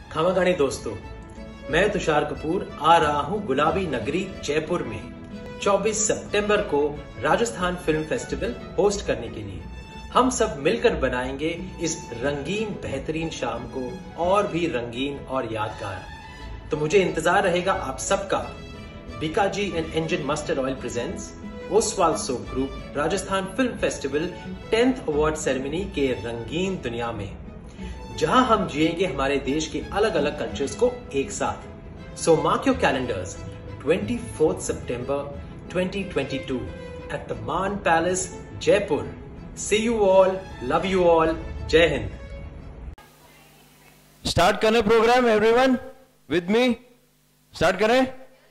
खमागणी दोस्तों, मैं तुषार कपूर आ रहा हूँ गुलाबी नगरी जयपुर में 24 सितंबर को राजस्थान फिल्म फेस्टिवल होस्ट करने के लिए। हम सब मिलकर बनाएंगे इस रंगीन बेहतरीन शाम को और भी रंगीन और यादगार। तो मुझे इंतजार रहेगा आप सबका। Bikaji and Engine mustard oil presents Oswal soap group Rajasthan film festival 10th award ceremony के रंगीन दुनिया में, जहां हम जिएंगे हमारे देश के अलग अलग कल्चर्स को एक साथ। So mark your calendars, 24th September 2022 at the Maan Palace, Jaipur. See you all, love you all, Jai Hind. Start करें programme everyone with me. Start करें।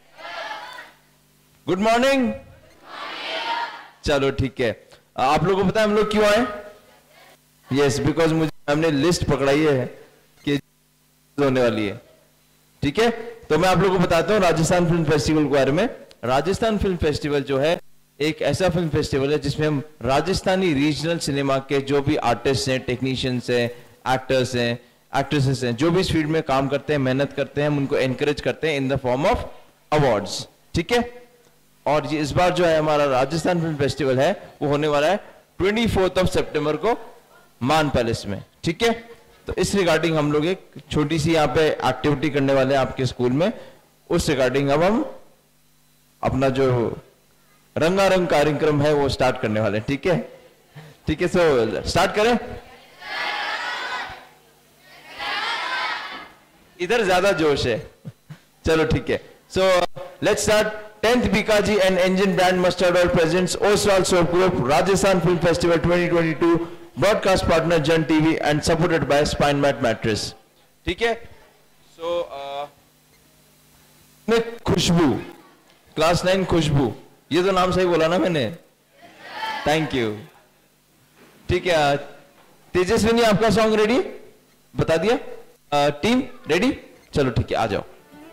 Good morning. चलो ठीक है। आप लोगों को पता है हम लोग क्यों आए? यस, बिकॉज मुझे हमने लिस्ट पकड़ाई है कि होने वाली है। ठीक है, तो मैं आप लोगों को बताता हूँ राजस्थान फिल्म फेस्टिवल के बारे में। राजस्थान फिल्म फेस्टिवल जो है एक ऐसा फिल्म फेस्टिवल है जिसमें हम राजस्थानी रीजनल सिनेमा के जो भी आर्टिस्ट हैं, टेक्नीशियंस हैं, एक्टर्स हैं, एक्ट्रेसेस हैं, जो भी इस फील्ड में काम करते हैं, मेहनत करते हैं, हम उनको एनकरेज करते हैं in the form of awards. ठीक है, और ये इस बार जो है हमारा राजस्थान फिल्म फेस्टिवल है वो होने वाला है 24 सितंबर को मान पैलेस में। ठीक है, तो इस रिगार्डिंग हम लोग एक छोटी सी यहाँ पे एक्टिविटी करने वाले हैं आपके स्कूल में। उस रिगार्डिंग अब हम अपना जो रंगारंग कार्यक्रम है वो स्टार्ट करने वाले हैं। ठीक है, ठीक है, सो स्टार्ट करें। इधर ज्यादा जोश है। चलो ठीक है, so let's start. 10th Bikaji and Engine Brand Mustard Oil presents Oswal Soap Group Rajasthan Film Festival 2022, broadcast partner Jan TV and supported by Spine Mat Mattress. ठीक है, so खुशबू, क्लास 9 खुशबू, ये तो नाम सही बोला ना मैंने? Thank you. ठीक है, तेजस्विनी आपका सॉन्ग रेडी? बता दिया। Team ready? चलो ठीक है, आ जाओ।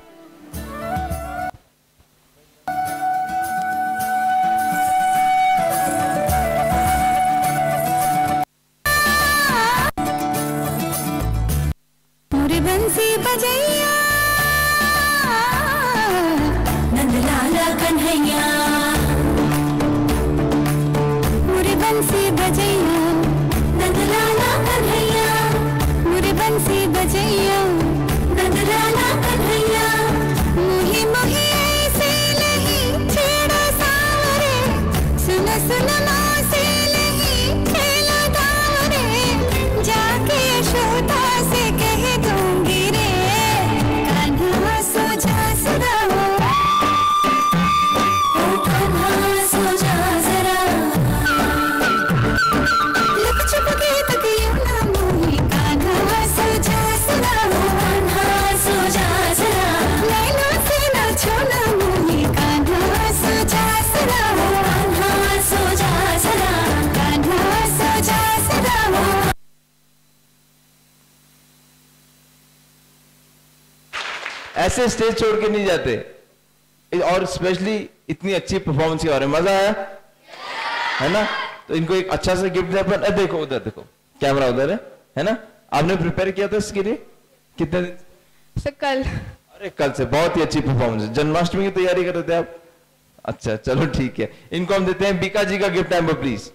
ऐसे स्टेज छोड़ के नहीं जाते, और स्पेशली इतनी अच्छी परफॉर्मेंस के बारे में मजा आया है ना? तो इनको एक अच्छा सा गिफ्ट दे। पर देखो उधर, देखो कैमरा उधर है ना? आपने प्रिपेयर किया था इसके लिए कितने दिन से? कल। अरे कल से बहुत ही अच्छी परफॉर्मेंस। जन्माष्टमी की तैयारी कर रहे थे आप? अच्छा चलो ठीक है, इनको हम देते हैं बीकाजी का गिफ्ट हैम्पर प्लीज।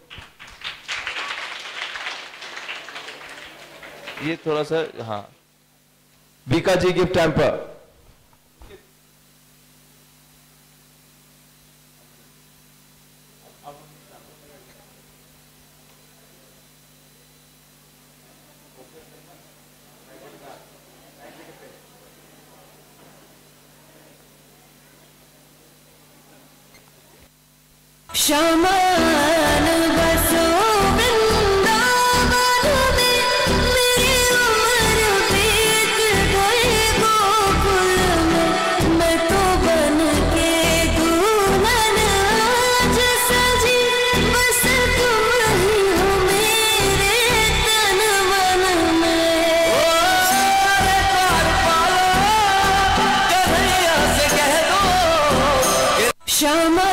ये थोड़ा सा, हाँ, बीकाजी गिफ्ट हैम्पर। शमान बसो वृंदावन में, मेरी उम्र बीत गई गोकुल में। मैं तो बन के दुल्हन आज सजी, बस तुम ही हो मेरे तन मन में। शमान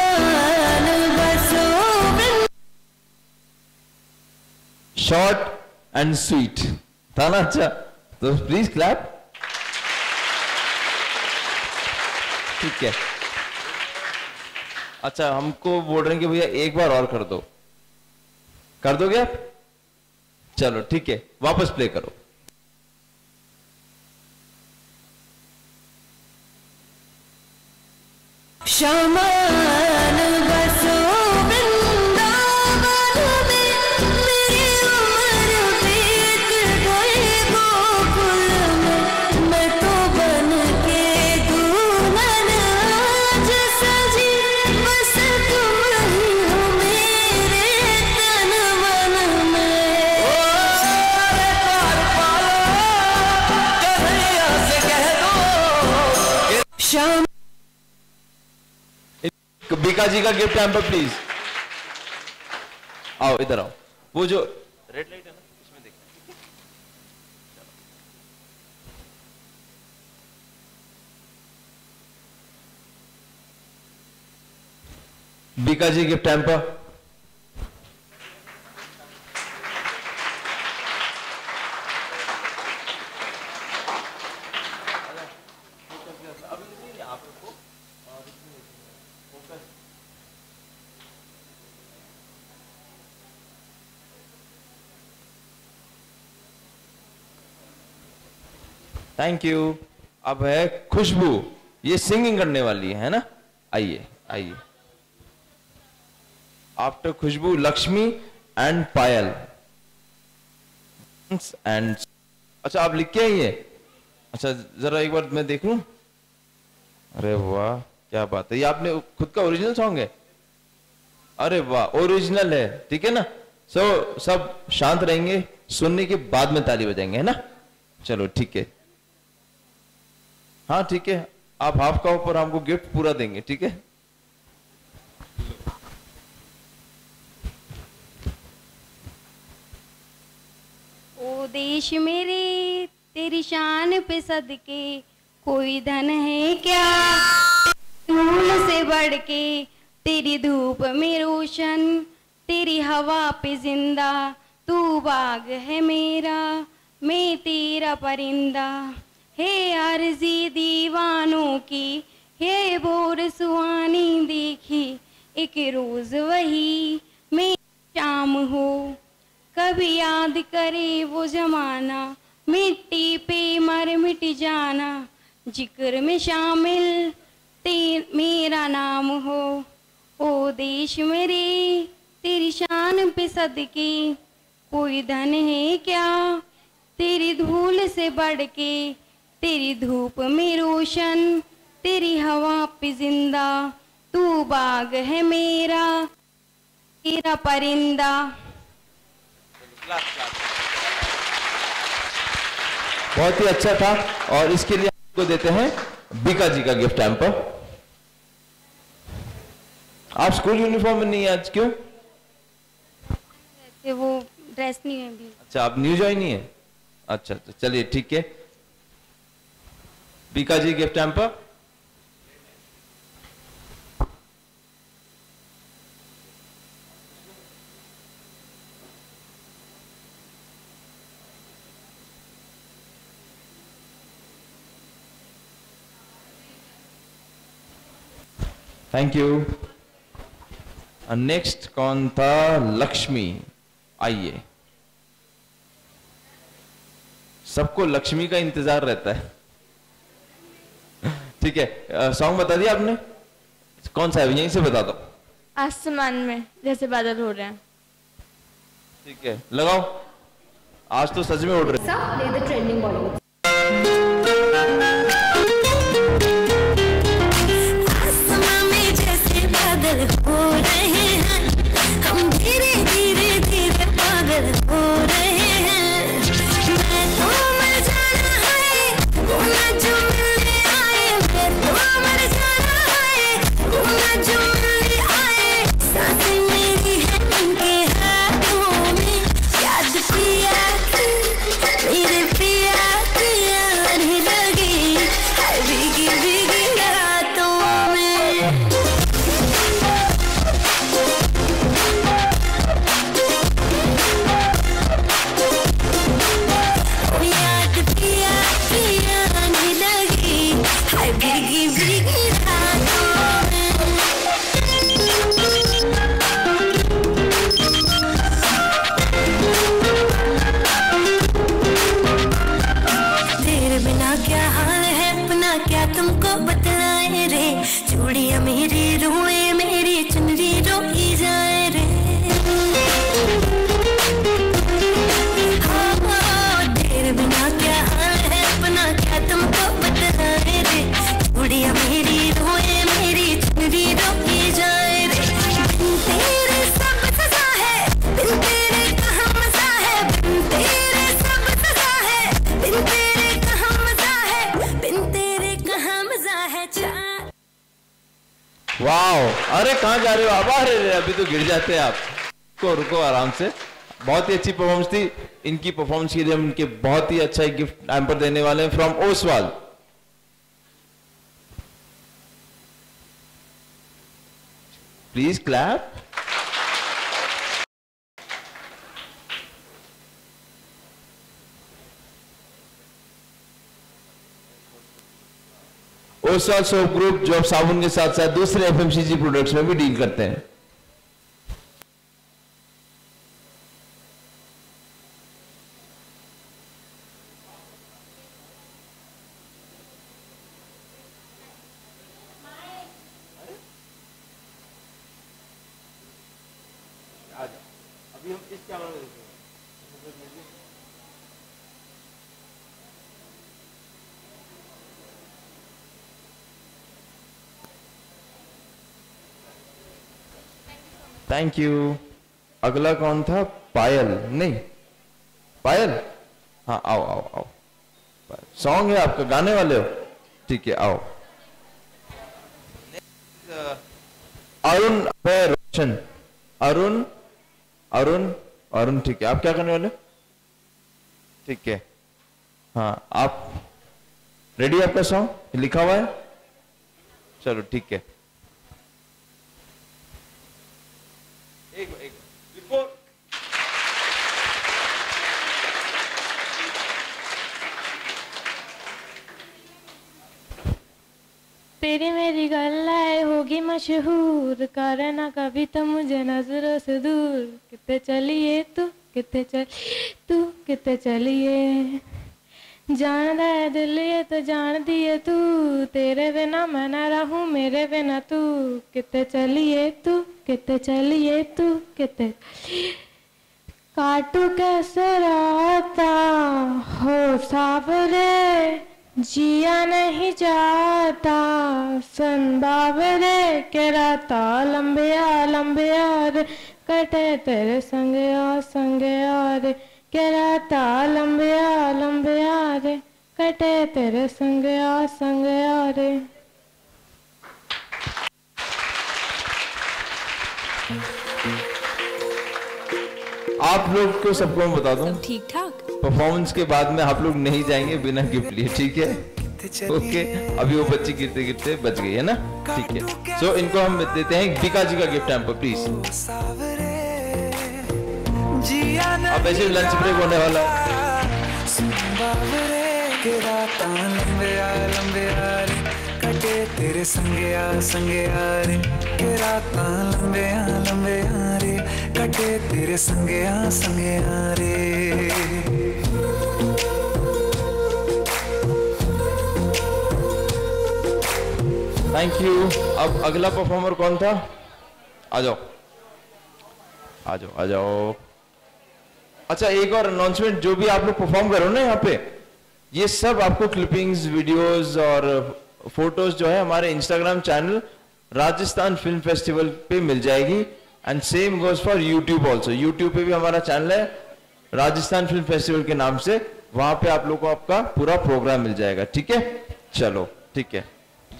शॉर्ट एंड स्वीट था ना? अच्छा, तो प्लीज क्लैप। ठीक है। अच्छा, हमको बोल रहे हैं कि भैया एक बार और कर दोगे आप? चलो ठीक है, वापस प्ले करो। शमान बसो वृंदावन में, मेरी उम्र बीत गई गोकुल में, मैं तो बन के दुल्हन आज सजी, बस तुम ही हो मेरे तन मन में। श्याम बीकाजी का गिफ्ट हैम्पर प्लीज आओ, इधर आओ। वो जो रेड लाइट है ना, इसमें देखना। Bikaji gift hamper. Thank you. अब है खुशबू, ये सिंगिंग करने वाली है ना? आइए आइए। After Khushboo Lakshmi and Payal and. अच्छा, आप लिख के आइए। अच्छा, जरा एक बार मैं देख लूं। अरे वाह, क्या बात है। ये आपने खुद का ओरिजिनल सॉन्ग है? अरे वाह, ओरिजिनल है। ठीक है ना? सब शांत रहेंगे, सुनने के बाद में ताली बजाएंगे, है ना? चलो ठीक है। हाँ ठीक है, आप हाफ का ऊपर हमको गिफ्ट पूरा देंगे, ठीक है? ओ देश मेरे तेरी शान पे सदके, कोई धन है क्या धूल से बढ़ के, तेरी धूप में रोशन, तेरी हवा पे जिंदा, तू बाग है मेरा, मैं तेरा परिंदा। हे अर्जी दीवानों की, हे बोर सुहानी देखी, एक रोज वही मैं शाम हो, कभी याद करे वो जमाना, मिट्टी पे मर मिट जाना, जिक्र में शामिल मेरा नाम हो। ओ देश मेरे तेरी शान पे सदके, कोई धन है क्या तेरी धूल से बढ़ के, तेरी धूप में रोशन, तेरी हवा पे जिंदा, तू बाग है मेरा, तेरा परिंदा। बहुत ही अच्छा था। और इसके लिए आपको देते हैं बीकाजी का गिफ्ट हैम्पर। आप स्कूल यूनिफॉर्म में नहीं है आज, क्यों? वो ड्रेस नहीं है अभी। अच्छा, आप न्यू ज्वाइन नहीं है? अच्छा, चलिए ठीक है। Bikaji gift hamper. Thank you. Next कौन था? लक्ष्मी। आइए। सबको लक्ष्मी का इंतजार रहता है। ठीक है, सॉन्ग बता दिया आपने? कौन सा है, यहीं से बता दो। आसमान में जैसे बादल हो रहे हैं। ठीक है, लगाओ। आज तो सच में उड़ रहे हैं। ट्रेंडिंग बॉलीवुड। आसमान में जैसे बादल हो रहे हैं, हम धीरे धीरे धीरे पागल हो रहे हैं। मैं तो मर जाना है, गुना जो मिलने आए, मैं तो मर जाना है, गुना जो मिलने आए। सांसें मेरी है उनके हाथों में, याद पिया की, मेरे पिया की। तेरे बिना क्या हाल है अपना क्या तुमको बतलाए रे, चूड़ियां मेरी रोए मेरी चुनरी रोई जाए रे। तेरे बिना क्या हाल है अपना क्या तुमको बतलाए रे, चूड़ियां मेरी रोए मेरी चुनरी रोई जाए रे। बिन तेरे सब सजा है, बिन तेरे कहाँ मजा है, बिन तेरे सब सजा है, बिन तेरे कहाँ मजा है, बिन तेरे कहाँ मजा है। वाओ, अरे कहाँ जा रहे हो आप? अरे अभी तो गिर जाते हैं आप। रुको आराम से। बहुत ही अच्छी परफॉर्मेंस थी। इनकी परफॉर्मेंस के लिए हम इनके बहुत ही अच्छा गिफ्ट हैम्पर देने वाले हैं from Oswal. Please clap. Oswal soap group जो साबुन के साथ साथ दूसरे एफएमसीजी प्रोडक्ट्स में भी डील करते हैं। अभी हम इस कैमरा में देखेंगे। Thank you. अगला कौन था? पायल? नहीं, पायल? हाँ, आओ आओ आओ। सॉन्ग है आपका, गाने वाले हो? ठीक है, आओ। अरुण रोशन। अरुण अरुण अरुण, ठीक है। आप क्या करने वाले? ठीक है, हाँ। आप रेडी? आपका सॉन्ग लिखा हुआ है? चलो ठीक है। एक बिफोर तेरी मेरी गल्लाए होगी मशहूर, करना कभी तो मुझे नजरों से दूर। कितने चलिए तू, कितने चलिए तू, कितने चलिए। जान है दिल ये तो जान दिए तू, तेरे बिना मैं न रहूं मेरे बिना तू। कितने चलिए तू, कितने चलिए तू, कितने काटू कैसे राता हो सावरे, जिया नहीं जाता सन बाबरे। के राता लंबिया लंबिया रे, कटे तेरे संगे रे। के राता लंबिया लंबिया रे, कटे तेरे संगे रे। आप लोग को सबको मैं बता दूं, ठीक ठाक। परफॉर्मेंस के बाद में आप लोग नहीं जाएंगे बिना गिफ्ट लिए, ठीक है? ओके, अभी वो बच्ची गिरते गिरते बच गई है ना, ठीक है। सो इनको हम देते हैं बिकाजी का गिफ्ट हैम्पर, प्लीज। अब ऐसे लंच ब्रेक होने वाला है। कटे तेरे संगे रे, के रातां लंबे रे, कटे तेरे संगे रे। Thank you. अब अगला परफॉर्मर कौन था? आ जाओ आ जाओ आ जाओ। अच्छा, एक और अनाउंसमेंट, जो भी आप लोग परफॉर्म करो ना यहाँ पे, ये सब आपको क्लिपिंग्स, वीडियोस और फोटोज जो है हमारे Instagram channel Rajasthan film festival पे मिल जाएगी। And same goes for YouTube also. YouTube पे भी हमारा चैनल है राजस्थान फिल्म फेस्टिवल के नाम से, वहां पे आप लोग को आपका पूरा प्रोग्राम मिल जाएगा, ठीक है? चलो ठीक है।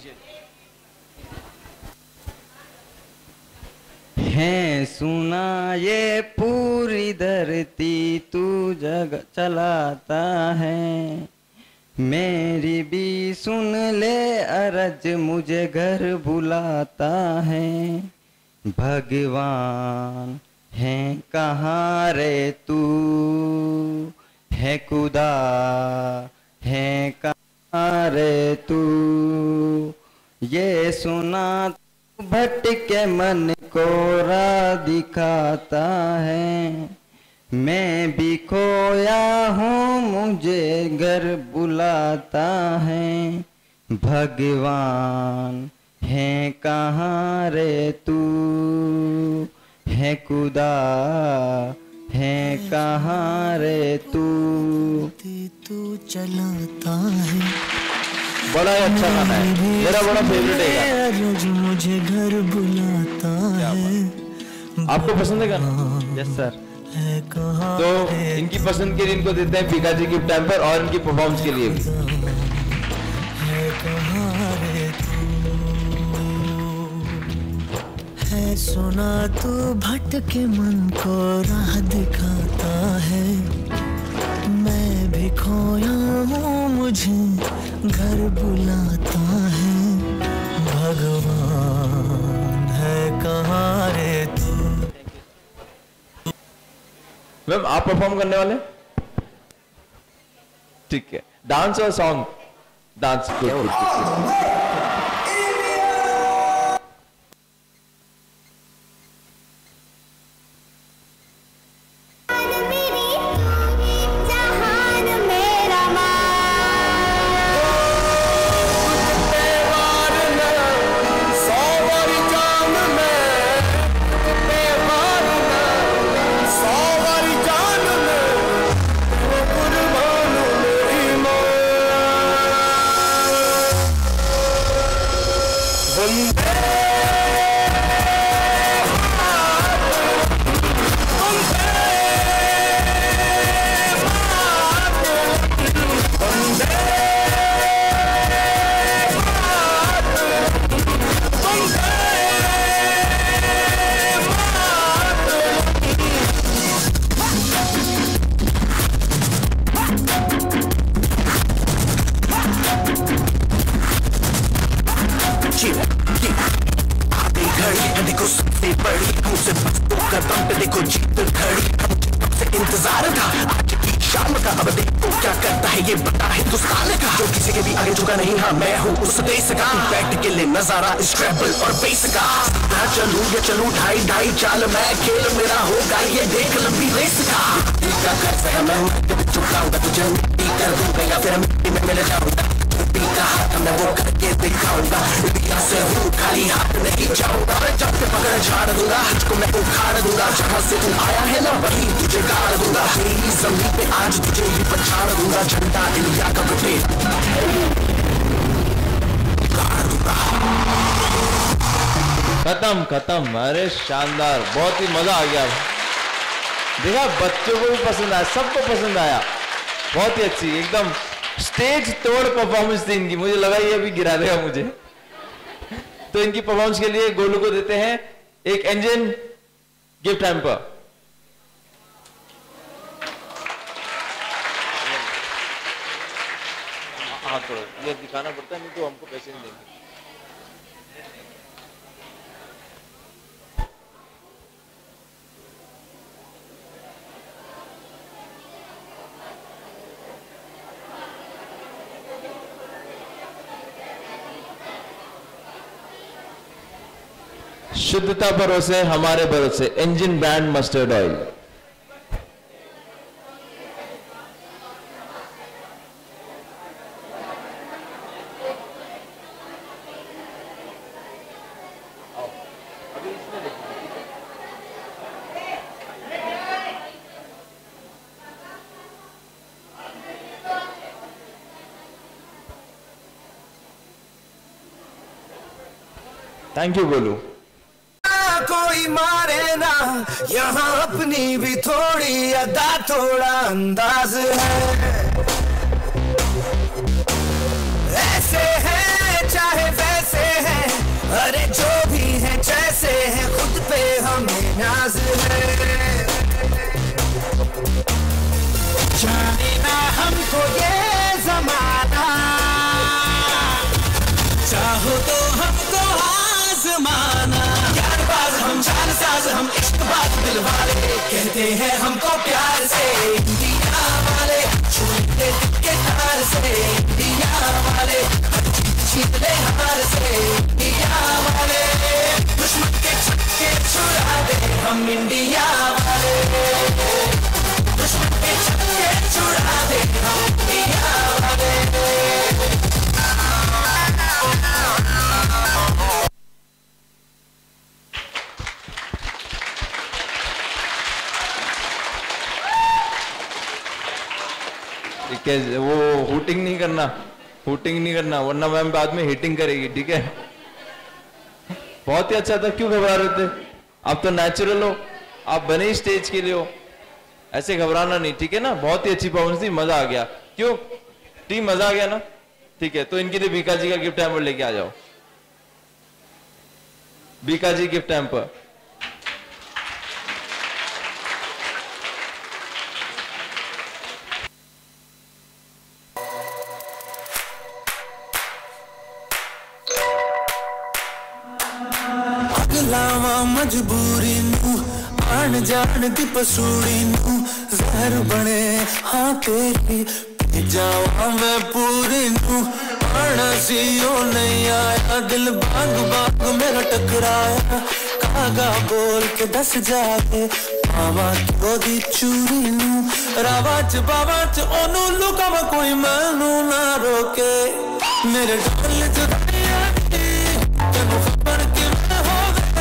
है सुना ये पूरी धरती तू जग चलाता है, मेरी भी सुन ले अरज मुझे घर बुलाता है। भगवान है कहाँ रे तू, है खुदा है कहाँ रे तू। ये सुना भटके मन को राह दिखाता है, मैं भी खोया हूँ मुझे घर बुलाता है, भगवान है कहाँ रे तू, है खुदा है कहाँ रे तू। तू चलाता है, बड़ा ही अच्छा गाना है, मेरा बड़ा फेवरेट है। रोज मुझे घर बुलाता है। आपको पसंद है गाना? Yes sir. तो इनकी पसंद के लिए इनको देते हैं बिकाजी गिफ्ट हैम्पर और इनकी परफॉर्मेंस के लिए भी। है सुना तू भटके मन को राह दिखाता है, मैं भी खोया हूँ मुझे घर बुलाता है, भगवान है कहाँ रे तू। मैम आप परफॉर्म करने वाले? ठीक है, डांस और सॉन्ग? डांस। इंतजार था आज की शाम का, अब देखो क्या करता है ये बड़ा हिंदुस्तान का, जो किसी के भी आगे झुका नहीं। हाँ मैं हूँ उस देश का, बैठ के ले नजारा इस ट्रैवल और बेस का। ना चलूं या चलूं ढाई ढाई चाल, मैं खेल मेरा होगा ये देख लंबी रेस का। का कर्ज है मैं चुकाऊंगा तुझे, मिट्टी कर दूंगा या फिर मिट्टी में मिल जाऊंगा। का हाथ मैं वो करके दिखाऊंगा, दुनिया से हूँ खाली हाथ नहीं जाऊंगा। जब से पकड़ झाड़ दूंगा, तुझको मैं उखाड़ दूंगा। जहाँ से तू आया है ना वहीं तुझे गाड़ दूंगा। तेरी जमीन पे आज तुझे ही पछाड़ दूंगा। झंडा इंडिया का उठे गाड़ दूंगा। खत्म खत्म। अरे शानदार, बहुत ही मजा आ गया। देखा बच्चों को भी पसंद आया, सबको पसंद आया। बहुत ही अच्छी, एकदम स्टेज तोड़ परफॉर्मेंस थी इनकी। मुझे लगा ये अभी गिरा देगा मुझे। तो इनकी परफॉर्मेंस के लिए गोलू को देते हैं एक इंजन गिफ्ट हैम्पर। हाँ तो ये दिखाना पड़ता है, नहीं तो हमको पैसे नहीं देंगे। शुद्धता भरोसे हमारे भरोसे, Engine brand mustard oil. Thank you Golu. कोई मारे ना यहाँ अपनी भी थोड़ी अदा थोड़ा अंदाज है। ऐसे हैं चाहे वैसे हैं, अरे जो भी है जैसे है, खुद पे हमें नाज है। जाने ना हमको ये जमाना, चाहो तो हमको आजमाना। हम जान साज हम इश्क बात दिल वाले, कहते हैं हमको प्यार से इंडिया वाले। छूटे के तार से इंडिया वाले, जीत ले हार से इंडिया वाले। दुश्मन के छक्के छुड़ा दे हम इंडिया वाले। छक्के छुड़ा दे हम दुनिया वाले। ठीक है, वो हुटिंग नहीं करना, हुटिंग नहीं करना, वरना मैम बाद में हिटिंग करेगी। ठीक है, बहुत ही अच्छा था, क्यों घबरा रहे थे? आप तो नेचुरल हो, आप बने ही स्टेज के लिए हो, ऐसे घबराना नहीं। ठीक है ना, बहुत ही अच्छी परफॉर्मेंस थी, मजा आ गया। क्यों टीम, मजा आ गया ना? ठीक है, तो इनके लिए बीकाजी का गिफ्ट हैम्पर लेके आ जाओ। Bikaji gift hamper. लावा मजबूरी नू आन जान दी पसूड़ी नू जहर बने हाँ तेरी पी जावा मैं पूरी नू आना सी ओ नहीं आया दिल बाग बाग मेरा टकराया कागा बोल के दस जाके पावा क्यों दी चूरी नू रावा च बावा च ओनू लुका मैं कोई मैनू ना रोके मेरे ढोल जुदाइया दी तेनू खबर कि मैं हो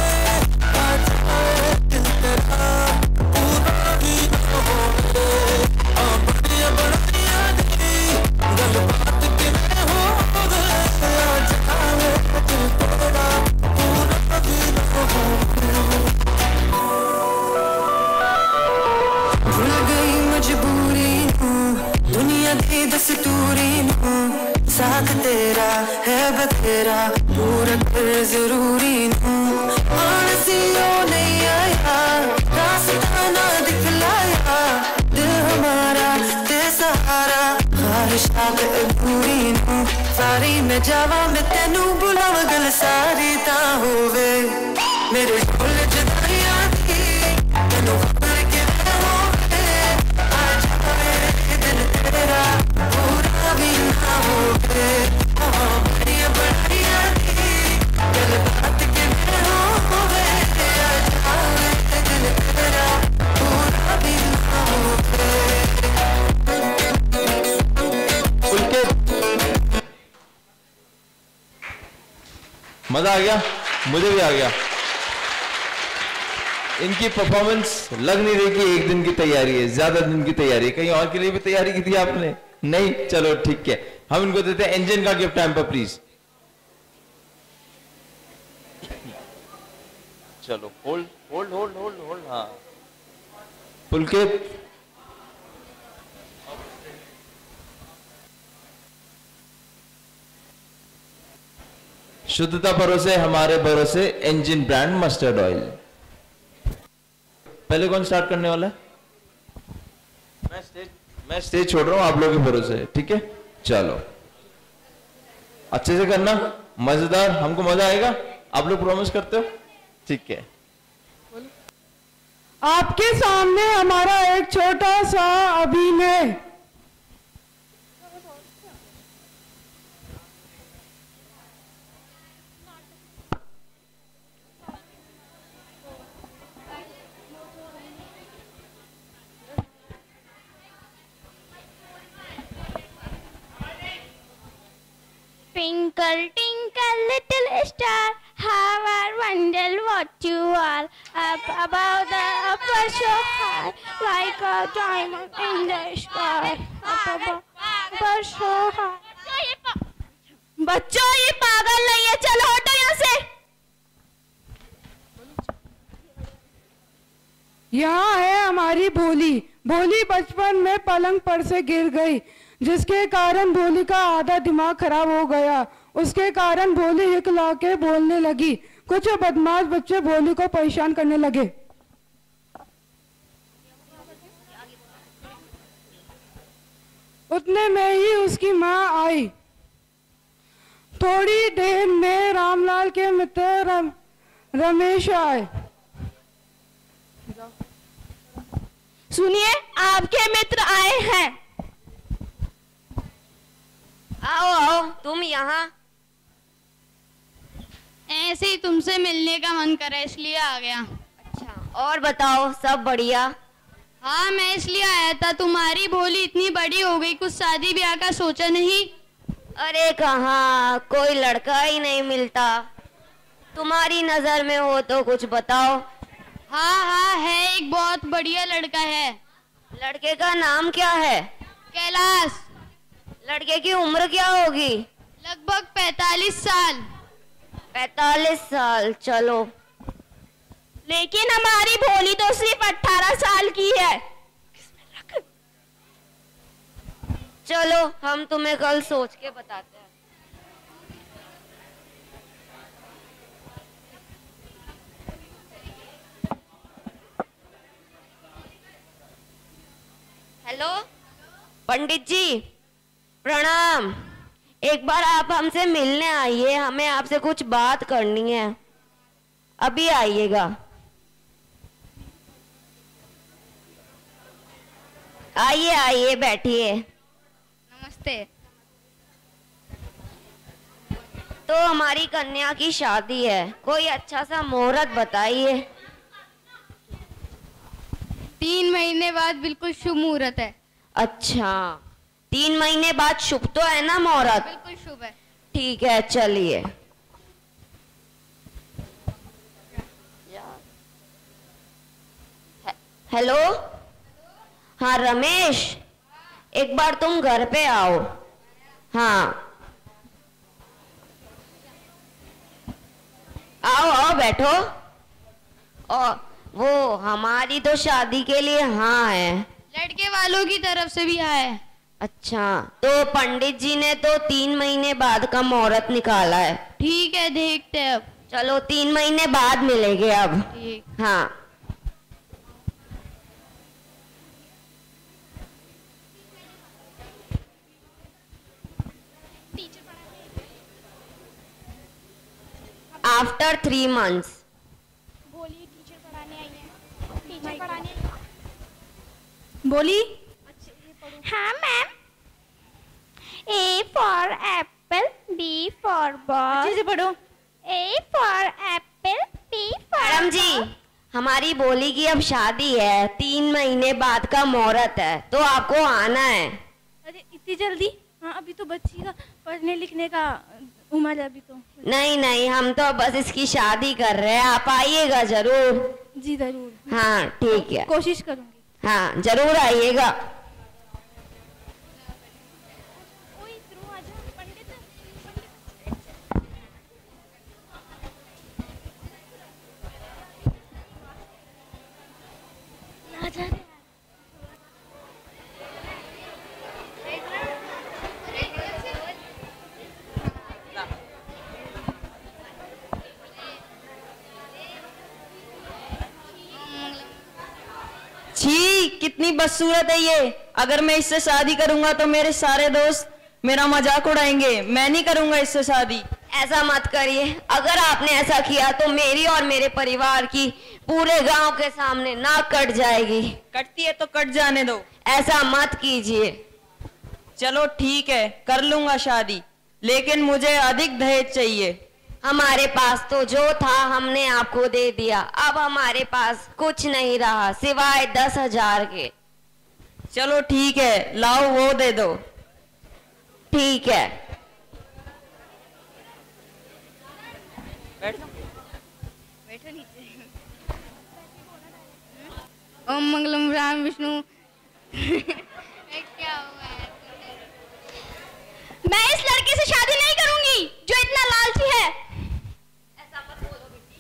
साथ तेरा है बतेरा पूरा कर जरूरी आलसी हो नहीं आया रास्ता ना दिखलाया दिल हमारा दे सहारा ख्वाहिशात अधूरी सारी मैं जावा मैं तेनू बुलावा गल सारी ता होवे मेरे ढोल जुदाइयां दी तेनू खबर के मैं होवे आ जावे दिल तेरा पूरा भी ना होवे बढ़िया बढ़िया दी गल बात के मैं होवे आ जावे दिल तेरा पूरा भी ना होवे। मजा आ गया, मुझे भी आ गया। इनकी परफॉर्मेंस लग नहीं रही कि एक दिन की तैयारी है, ज्यादा दिन की तैयारी है। कहीं और के लिए भी तैयारी की थी आपने? नहीं, चलो ठीक है, हम इनको देते हैं इंजन का गिफ्ट हैम्पर प्लीज। चलो hold hold hold hold hold. हाँ पुलकित, शुद्धता भरोसे हमारे भरोसे इंजन ब्रांड मस्टर्ड ऑयल। पहले कौन स्टार्ट करने वाला है? मैं स्टेज छोड़ रहा हूं आप लोगों के भरोसे। ठीक है, चलो अच्छे से करना, मजेदार, हमको मजा आएगा। आप लोग प्रॉमिस करते हो? ठीक है। आपके सामने हमारा एक छोटा सा अभिनय। Twinkle, twinkle, little star, how I wonder what you are. Up above the upper so high, like a diamond in the sky. Up above upper so high. बच्चों ये पागल नहीं है, चलो हटो यहाँ से। यहाँ है हमारी भोली। भोली बचपन में पलंग पर से गिर गई, जिसके कारण भोली का आधा दिमाग खराब हो गया। उसके कारण भोली हिकला के बोलने लगी। कुछ बदमाश बच्चे भोली को परेशान करने लगे। उतने में ही उसकी माँ आई। थोड़ी देर में रामलाल के मित्र रमेश आए। सुनिए, आपके मित्र आए हैं। आओ आओ, तुम यहाँ? ऐसे ही तुमसे मिलने का मन करा इसलिए आ गया। अच्छा, और बताओ, सब बढ़िया? हाँ मैं इसलिए आया था, तुम्हारी भोली इतनी बड़ी हो गई, कुछ शादी ब्याह का सोचा नहीं? अरे कहाँ, कोई लड़का ही नहीं मिलता। तुम्हारी नजर में हो तो कुछ बताओ। हाँ हाँ है, एक बहुत बढ़िया लड़का है। लड़के का नाम क्या है? कैलाश। लड़के की उम्र क्या होगी? लगभग 45 साल। 45 साल, चलो। लेकिन हमारी भोली तो सिर्फ 18 साल की है। चलो हम तुम्हें कल सोच के बताते हैं। हेलो पंडित जी, प्रणाम। एक बार आप हमसे मिलने आइए, हमें आपसे कुछ बात करनी है। अभी आइएगा। आइए आइए, बैठिए। नमस्ते। तो हमारी कन्या की शादी है, कोई अच्छा सा मुहूर्त बताइए। 3 महीने बाद बिल्कुल शुभ मुहूर्त है। अच्छा, 3 महीने बाद शुभ तो है ना मुहूर्त? बिल्कुल शुभ है। ठीक है, चलिए। हेलो, हाँ रमेश, एक बार तुम घर पे आओ। हाँ आओ आओ, बैठो। और वो हमारी तो शादी के लिए हाँ है, लड़के वालों की तरफ से भी हाँ है। अच्छा, तो पंडित जी ने तो 3 महीने बाद का मुहूर्त निकाला है। ठीक है, देखते हैं अब। चलो 3 महीने बाद मिलेंगे अब। ठीक। हाँ आफ्टर 3 months। बोली टीचर पढ़ाने आई है। टीचर पढ़ाने बोली। हाँ ma'am. A for apple, B for ball। अच्छे से पढ़ो। A for apple, B for madam ji, हमारी बोली की अब शादी है, 3 महीने बाद का मुहूर्त है, तो आपको आना है। अरे इतनी जल्दी? हाँ अभी तो बच्ची का पढ़ने लिखने का उम्र है अभी तो। नहीं नहीं, हम तो बस इसकी शादी कर रहे हैं, आप आइएगा जरूर। जी जरूर। हाँ ठीक है, कोशिश करूंगी। हाँ जरूर आइएगा। छी, कितनी बदसूरत है ये। अगर मैं इससे शादी करूंगा तो मेरे सारे दोस्त मेरा मजाक उड़ाएंगे। मैं नहीं करूंगा इससे शादी। ऐसा मत करिए, अगर आपने ऐसा किया तो मेरी और मेरे परिवार की पूरे गांव के सामने नाक कट जाएगी। कटती है तो कट जाने दो। ऐसा मत कीजिए। चलो ठीक है, कर लूंगा शादी, लेकिन मुझे अधिक दहेज चाहिए। हमारे पास तो जो था हमने आपको दे दिया, अब हमारे पास कुछ नहीं रहा सिवाय 10,000 के। चलो ठीक है, लाओ वो दे दो। ठीक है। बैठो नीचे। ओम मंगलम राम विष्णु। क्या हुआ है? मैं इस लड़के से शादी नहीं करूंगी जो इतना लालची है। ऐसा मत बोलो बेटी।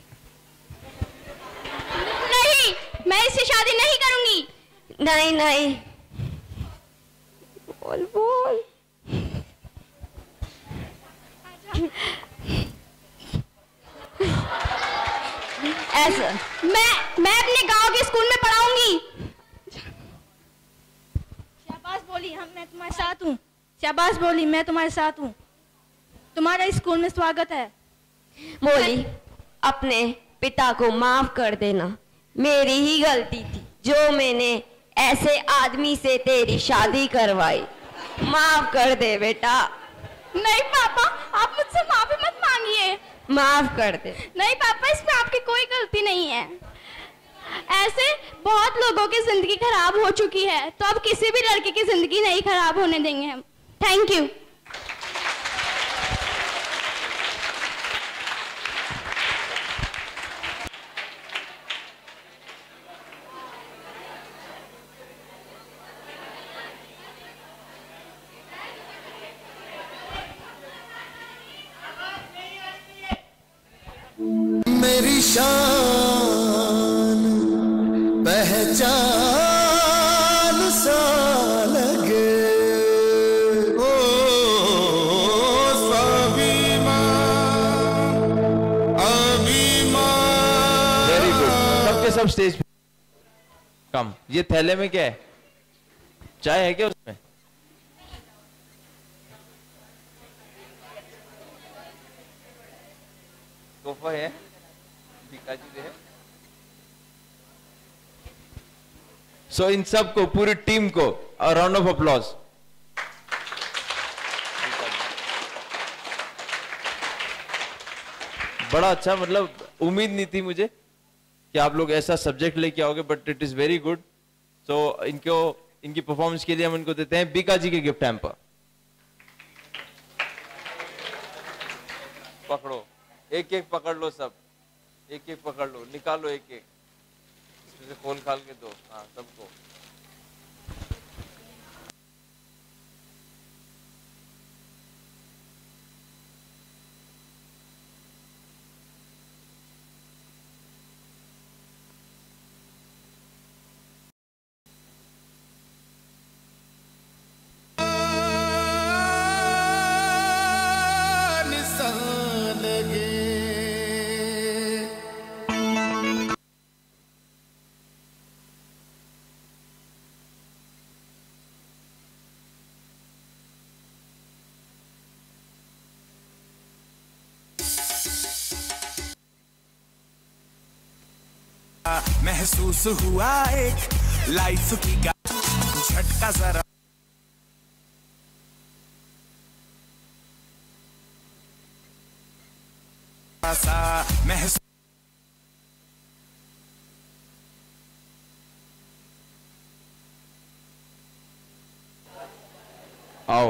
नहीं, मैं इससे शादी नहीं करूंगी। नहीं नहीं, बोल बोल। ऐसा मैं अपने गांव के स्कूल में पढ़ाऊंगी। शाबाश बोली, मैं तुम्हारे साथ हूँ। शाबाश बोली, मैं तुम्हारे साथ हूँ। तुम्हारा स्कूल में स्वागत है। बोली, अपने पिता को माफ कर देना, मेरी ही गलती थी जो मैंने ऐसे आदमी से तेरी शादी करवाई। माफ कर दे बेटा। नहीं पापा, आप मुझसे माफी मत मांगिए। माफ कर दे। नहीं पापा, इसमें आपकी कोई गलती नहीं है। ऐसे बहुत लोगों की जिंदगी खराब हो चुकी है, तो अब किसी भी लड़के की जिंदगी नहीं खराब होने देंगे हम। Thank you. मेरी शान पहचान सा लगे ओ अभिमान। वेरी गुड, सबके सब स्टेज पे कम। ये थैले में क्या है? चाय है क्या उसमें? तोहफा है, बिकाजी दे है। सो इन सब को, पूरी टीम को राउंड ऑफ अप्लॉज। बड़ा अच्छा, मतलब उम्मीद नहीं थी मुझे कि आप लोग ऐसा सब्जेक्ट लेके आओगे, but it is very good. So इनकी परफॉर्मेंस के लिए हम इनको देते हैं बिकाजी के गिफ्ट हैम्पर। पकड़ो, एक एक पकड़ लो, सब एक एक पकड़ लो, निकालो एक एक, इसमें से खोल खाल के दो। हाँ, सबको। महसूस हुआ एक लाइफ की झटका जरा सा महसूस। आओ,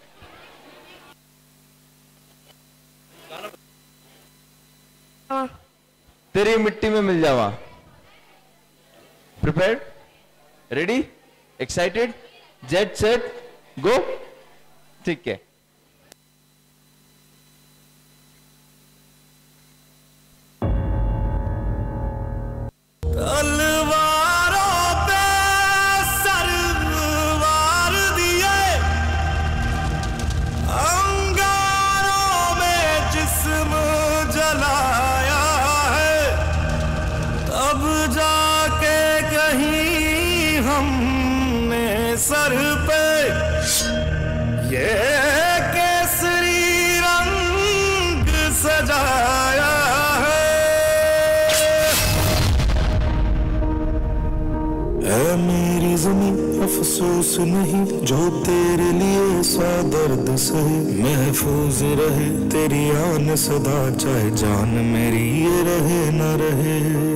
तेरी मिट्टी में मिल जावा। Prepared? Ready? Excited? Jet set? Go? ठीक है। तलवारों पे सरवार दिए, अंगारों में जिस्म जलाया है, तब जाके कहीं हमने सर पे ये केसरी रंग सजाया है। ऐ मेरी ज़मीं अफसोस नहीं जो तेरे लिए सा दर्द सहे, महफूज रहे तेरी आन सदा, चाहे जान मेरी ये रहे न रहे।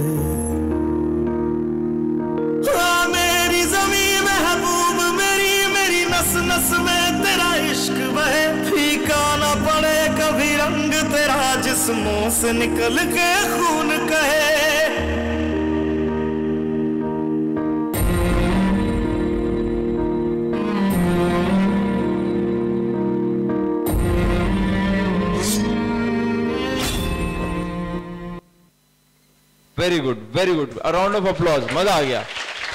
नस नस में तेरा इश्क बहे, फीका न पड़े कभी रंग तेरा, जिस्मों से निकल के खून कहे। Very good, very good, a round of applause. मजा आ गया।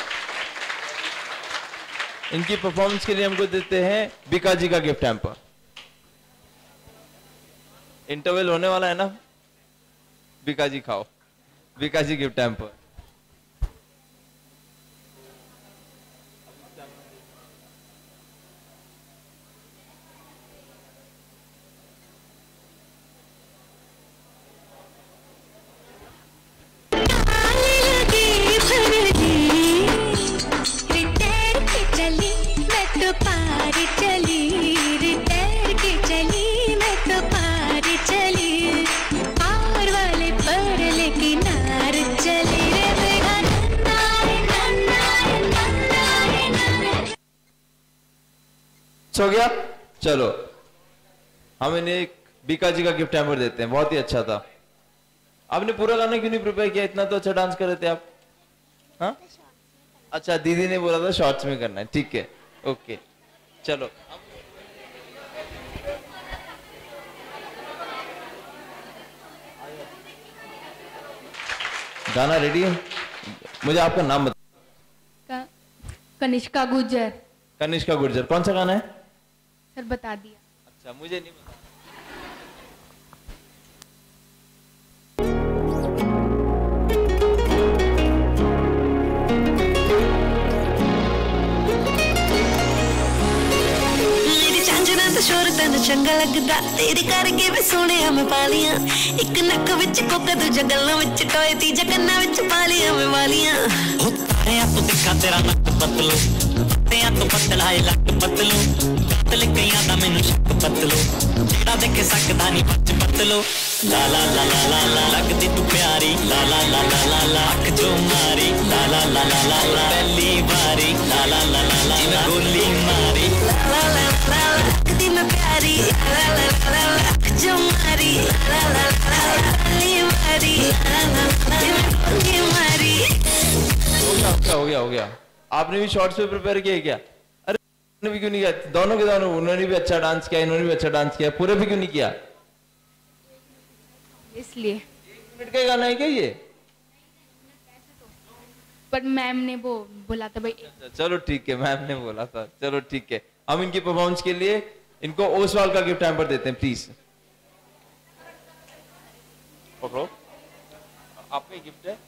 इनकी परफॉर्मेंस के लिए हमको देते हैं बिकाजी का गिफ्ट हैम्पर। इंटरवल होने वाला है ना, बिकाजी खाओ, बिकाजी गिफ्ट हैम्पर। पार वाले पर लेकिन नार चली रे बेगाना अच्छा हो गया। चलो हम इन्हें एक बीकाजी का गिफ्ट हैम्पर देते हैं, बहुत ही अच्छा था। आपने पूरा गाना क्यों नहीं प्रिपेयर किया? इतना तो अच्छा डांस कर रहे थे आप। हाँ अच्छा, दीदी ने बोला था शॉर्ट्स में करना है, ठीक है, ओके। चलो गाना रेडी है? मुझे आपका नाम बता। कनिष्का गुर्जर। कनिष्का गुर्जर, कौन सा गाना है सर? बता दिया। अच्छा, मुझे नहीं पता। शोर तेन चंगा लगदा, तेरे करके वे सोने मैं पालियां। एक नक विच कोका दूजा गल्लां विच टोए, तीजा कन्ना विच पालियां मैं वालियां। ओ तारे तो दिखा तेरा नक पतलो, तेरा तो पतला है लक पतलो, पतल कईयां दा मैनू शक पतलो, जेड़ा देखे सकदा नहीं बच पतलो। ला ला ला ला ला ला लगदी तू प्यारी, ला ला ला ला ला ला अख जो मारी, ला ला ला ला ला ला पहली बारी, ला ला ला ला ला ला गोली मारी, ला ला ला ला लगदी मैं प्यारी, ला ला ला ला ला अख जो मारी, ला ला ला ला ला पहली बारी, ला ला ला ला गोली मारी। हो गया हो गया। आपने भी शॉर्ट्स पे प्रिपेयर किया क्या? अरे उन्होंने भी क्यों नहीं किया? दोनों के दोनों, उन्होंने भी अच्छा डांस किया, इन्होंने भी अच्छा डांस किया, पूरे भी क्यों नहीं किया? इसलिए 1 मिनट का गाना है क्या ये? पर मैम ने वो बोला था भाई। चलो ठीक है, मैम ने बोला था, चलो ठीक है। हम इनकी परफॉर्मेंस के लिए इनको ओसवाल का गिफ्ट हैम्पर देते हैं, प्लीज पकड़ो, आपका गिफ्ट है।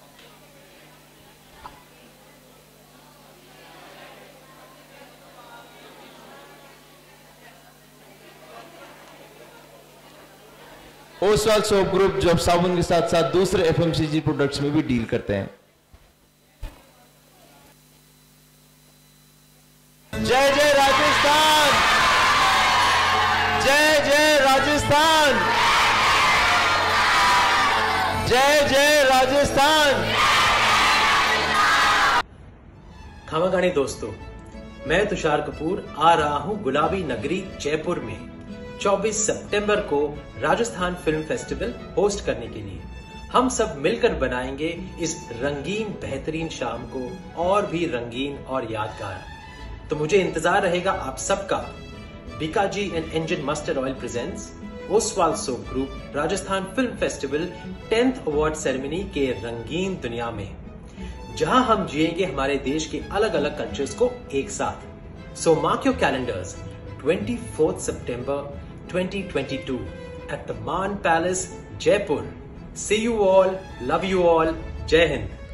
ओसवाल सोप ग्रुप जो अब साबुन के साथ साथ दूसरे एफएमसीजी प्रोडक्ट्स में भी डील करते हैं। जय जय राजस्थान, जय जय राजस्थान, जय जय राजस्थान। खामाखानी दोस्तों, मैं तुषार कपूर आ रहा हूं गुलाबी नगरी जयपुर में 24 सितंबर को राजस्थान फिल्म फेस्टिवल होस्ट करने के लिए। हम सब मिलकर बनाएंगे इस रंगीन बेहतरीन शाम को और भी रंगीन और यादगार। तो मुझे इंतजार रहेगा आप सबका। Bikaji and Engine mustard oil presents Oswal soap group Rajasthan film festival 10th award ceremony के रंगीन दुनिया में, जहां हम जिएंगे हमारे देश के अलग अलग कल्चर्स को एक साथ। So mark your calendars, 24th September 2022 at the Maan Palace, Jaipur. See you all, love you all, Jai Hind.